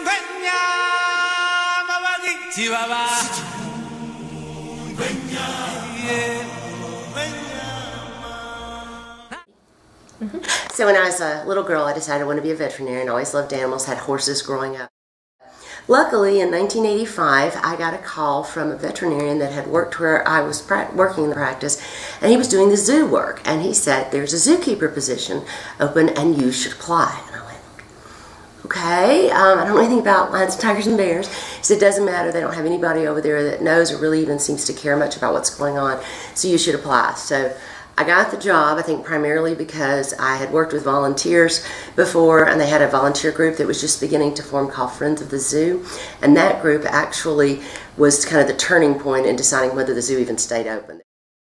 So when I was a little girl, I decided I wanted to be a veterinarian. I always loved animals, had horses growing up. Luckily, in 1985, I got a call from a veterinarian that had worked where I was working in the practice, and he was doing the zoo work. And he said, there's a zookeeper position open, and you should apply. And I went, okay, I don't know anything about lions, tigers, and bears. He said, it doesn't matter. They don't have anybody over there that knows or really even seems to care much about what's going on, so you should apply. So I got the job, I think primarily because I had worked with volunteers before, and they had a volunteer group that was just beginning to form called Friends of the Zoo, and that group actually was kind of the turning point in deciding whether the zoo even stayed open.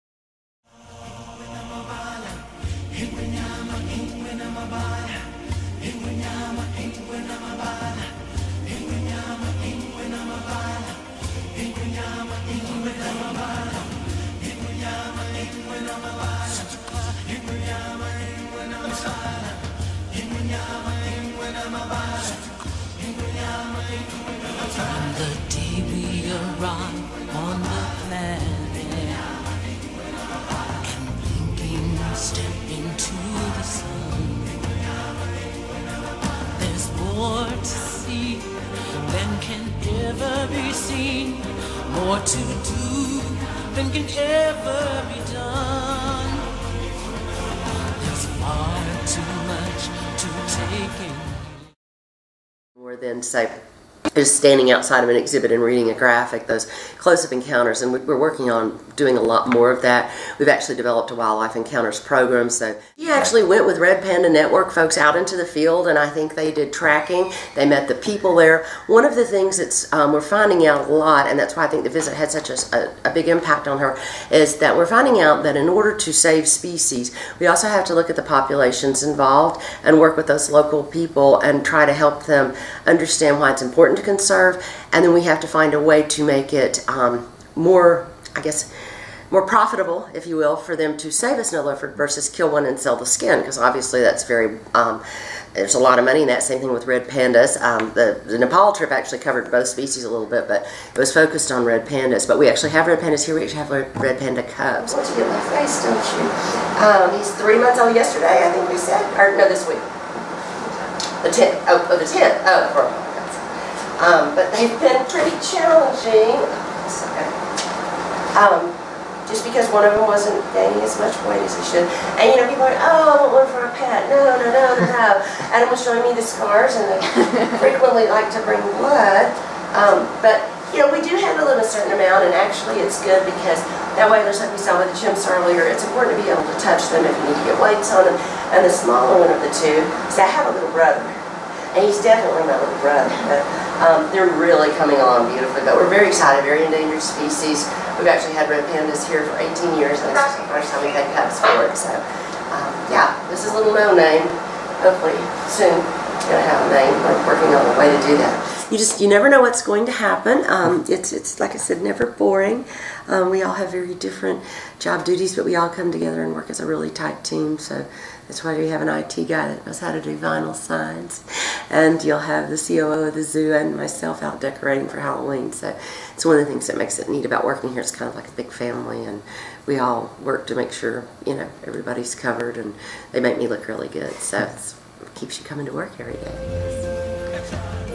From the day we arrive on the planet and blinking step into the sun, there's more to see than can ever be seen, more to do than can ever be done. There's far too much to take in. More than, say, just standing outside of an exhibit and reading a graphic, those close-up encounters, and we're working on doing a lot more of that. We've actually developed a wildlife encounters program, so he actually went with Red Panda Network folks out into the field, and I think they did tracking. They met the people there. One of the things that's we're finding out a lot, and that's why I think the visit had such a big impact on her, is that we're finding out that in order to save species, we also have to look at the populations involved and work with those local people and try to help them understand why it's important to conserve, and then we have to find a way to make it more, I guess, more profitable, if you will, for them to save a snow leopard versus kill one and sell the skin, because obviously that's very, there's a lot of money in that. Same thing with red pandas. The Nepal trip actually covered both species a little bit, but it was focused on red pandas. But we actually have red pandas here. We actually have red panda cubs. Once you get my face, don't you? He's 3 months old yesterday, I think we said, or no, this week. The 10th. Oh, the 10th. Oh, but they've been pretty challenging. Just because one of them wasn't gaining as much weight as he should. And you know, people are like, oh, I want one for a pet. No, no, no, no, no. Adam was showing me the scars, and they frequently like to bring blood. But, you know, we do handle them a certain amount, and actually it's good because that way, just like we saw with the chimps earlier, it's important to be able to touch them if you need to get weights on them. And the smaller one of the two, so I have a little brother. And he's definitely my little brother. But they're really coming along beautifully. But we're very excited, very endangered species. We've actually had red pandas here for 18 years, and this is the first time we've had cubs for it. So, yeah, this is Little No Name. Hopefully, soon, going to have a name. We're working on a way to do that. You never know what's going to happen. It's like I said, never boring. We all have very different job duties, but we all come together and work as a really tight team. So that's why we have an IT guy that knows how to do vinyl signs, and you'll have the COO of the zoo and myself out decorating for Halloween. So it's one of the things that makes it neat about working here. It's kind of like a big family, and we all work to make sure, you know, everybody's covered, and they make me look really good. So it keeps you coming to work every day.